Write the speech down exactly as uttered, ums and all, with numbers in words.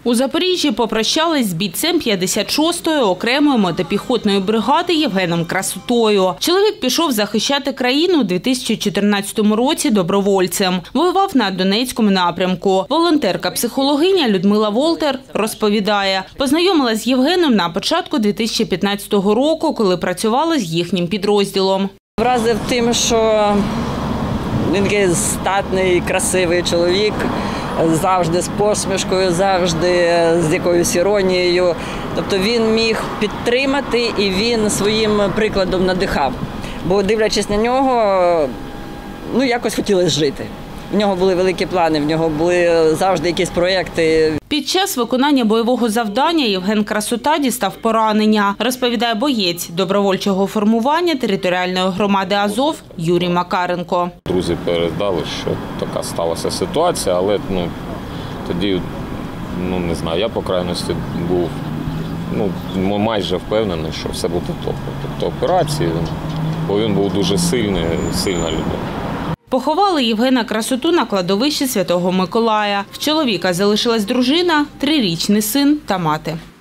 У Запоріжжі попрощались з бійцем п'ятдесят шостої окремої мотопіхотної бригади Євгеном Красотою. Чоловік пішов захищати країну у дві тисячі чотирнадцятому році добровольцем. Воював на Донецькому напрямку. Волонтерка-психологиня Людмила Волтер розповідає, познайомилась з Євгеном на початку дві тисячі п'ятнадцятого року, коли працювала з їхнім підрозділом. Вразив тим, що він такий статний, красивий чоловік, завжди з посмішкою, завжди з якоюсь іронією. Тобто він міг підтримати і він своїм прикладом надихав. Бо дивлячись на нього, ну якось хотілося жити. В нього були великі плани, в нього були завжди якісь проєкти. Під час виконання бойового завдання Євген Красота дістав поранення, розповідає боєць добровольчого формування територіальної громади Азов Юрій Макаренко. Друзі передали, що така сталася ситуація, але ну, тоді, ну не знаю, я по крайності був ну, майже впевнений, що все буде добре. Тобто операції, бо він був дуже сильний, сильна людина. Поховали Євгена Красоту на кладовищі Святого Миколая. В чоловіка залишилась дружина, трирічний син та мати.